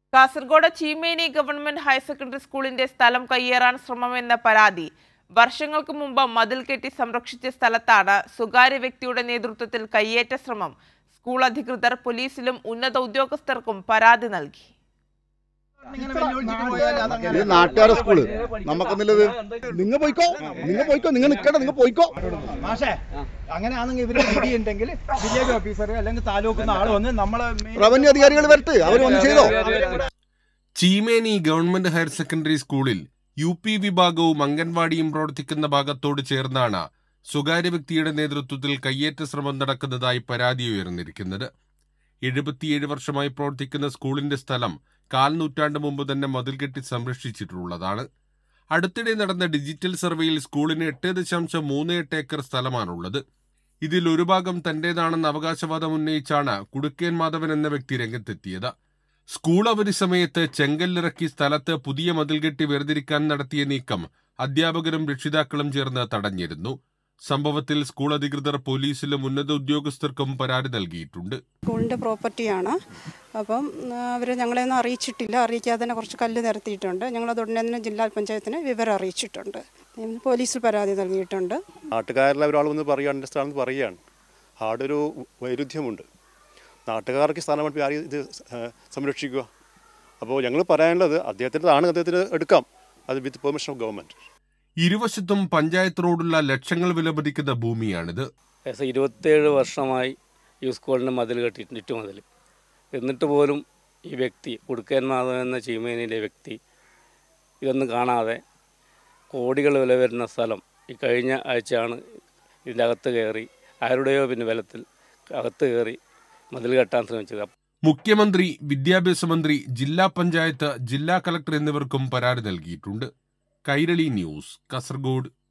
Kasaragod Cheemeni government higher secondary സ്കൂളിന്റെ സ്ഥലം കയ്യേറാൻ ശ്രമമെന്ന പരാതി. വർഷങ്ങൾക്ക് മുമ്പ് മതിൽ കെട്ടി സംരക്ഷിച്ച സ്ഥലത്താണ് സ്വകാര്യ വ്യക്തിയുടെ നേതൃത്വത്തിൽ കയ്യേറ്റ ശ്രമം. സ്കൂൾ അധികൃതർ പോലീസിലും ഉന്നത ഉദ്യോഗസ്ഥർക്കും പരാതി നൽകി. നാട്ടുകാരെ സ്കൂള് നമുക്കെന്നുള്ളത് നിങ്ങൾ പോയിക്കോ, നിങ്ങൾ നിൽക്കട്ടെ, നിങ്ങൾ പോയിക്കോ. മാഷേ, അങ്ങനെയാണെങ്കിൽ ഇവര് ഉണ്ടെങ്കിൽ വില്ലേജ് ഓഫീസർ അല്ലെങ്കിൽ താലൂക്കിൽ ആള് വന്ന് നമ്മളെ റവന്യൂ അധികാരികൾ വരട്ടെ, അവർ വന്ന് ചെയ്തോ. ചീമേനി ഗവൺമെന്റ് ഹയർ സെക്കൻഡറി സ്കൂളിൽ UP വിഭാഗവും അംഗൻവാടിയും പ്രവർത്തിക്കുന്ന ഭാഗത്തോട് ചേർന്നാണ് സ്വകാര്യ വ്യക്തിയുടെ നേതൃത്വത്തിൽ കയ്യേറ്റ ശ്രമം നടക്കുന്നതായി പരാതി ഉയർന്നിരിക്കുന്നത്. 77 വർഷമായി പ്രവർത്തിക്കുന്ന സ്കൂളിന്റെ സ്ഥലം 4 നൂറ്റാണ്ട് മുമ്പ് തന്നെ മതിൽ കെട്ടി സംരക്ഷിച്ചിട്ടുള്ളതാണ്. അടുത്തിടെ നടന്ന ഡിജിറ്റൽ സർവേയിൽ സ്കൂളിന് 8.38 ഏക്കർ സ്ഥലമാണുള്ളത്. ഇതിൽ ഒരു ഭാഗം തന്റേതാണെന്ന അവകാശവാദം ഉന്നയിച്ചാണ് കുടുക്കേൻ മാധവൻ എന്ന വ്യക്തി രംഗത്തെത്തിയത്. സ്കൂൾ അവധി സമയത്ത് ചെങ്കല്ലിറക്കി സ്ഥലത്ത് പുതിയ മതിൽ കെട്ടി വേർതിരിക്കാൻ നടത്തിയ നീക്കം അധ്യാപകരും രക്ഷിതാക്കളും ചേർന്ന് തടഞ്ഞിരുന്നു. സംഭവത്തിൽ സ്കൂൾ അധികൃതർ പോലീസിലും ഉന്നത ഉദ്യോഗസ്ഥർക്കും പരാതി നൽകിയിട്ടുണ്ട്. സ്കൂളിൻ്റെ പ്രോപ്പർട്ടിയാണ്. അപ്പം അവർ ഞങ്ങളെയൊന്നും അറിയിച്ചിട്ടില്ല. അറിയിക്കാതെ തന്നെ കുറച്ച് കല്ല് നിരത്തിയിട്ടുണ്ട്. ഞങ്ങളത് ഉടനെ തന്നെ ജില്ലാ പഞ്ചായത്തിന് വിവരം അറിയിച്ചിട്ടുണ്ട്. പോലീസിൽ പരാതി നൽകിയിട്ടുണ്ട്. നാട്ടുകാരെല്ലാം ഒരാൾ വന്ന് പറയുകയാണ്, സ്ഥലം പറയുകയാണ്. ആടൊരു വൈരുദ്ധ്യമുണ്ട്. നാട്ടുകാർക്ക് സ്ഥാനമാണ് ആരും ഇത് സംരക്ഷിക്കുക. അപ്പോൾ ഞങ്ങൾ പറയാനുള്ളത് അദ്ദേഹത്തിന് എടുക്കാം, അത് വിത്ത് പെർമിഷൻ ഓഫ് ഗവൺമെൻറ്. ഇരുവശത്തും പഞ്ചായത്ത് റോഡുള്ള ലക്ഷങ്ങൾ വിലമതിക്കുന്ന ഭൂമിയാണിത്. 27 വർഷമായി ഈ സ്കൂളിന് മതിൽ കെട്ടിയിട്ടുണ്ട്, ചുറ്റുമതിൽ. എന്നിട്ട് പോലും ഈ വ്യക്തി കുടുക്കേൻ മാധവൻ എന്ന ചീമേനിയിലെ വ്യക്തി ഇതൊന്നും കാണാതെ കോടികൾ വില വരുന്ന സ്ഥലം ഈ കഴിഞ്ഞ ആഴ്ചയാണ് ഇതിൻ്റെ അകത്ത് കയറി ആരുടെയോ ബലത്തിൽ അകത്ത് കയറി മതിൽ കെട്ടാൻ ശ്രമിച്ചത്. മുഖ്യമന്ത്രി, വിദ്യാഭ്യാസ മന്ത്രി, ജില്ലാ പഞ്ചായത്ത്, ജില്ലാ കളക്ടർ എന്നിവർക്കും പരാതി നൽകിയിട്ടുണ്ട്. കൈരളി ന്യൂസ്, കാസർഗോഡ്.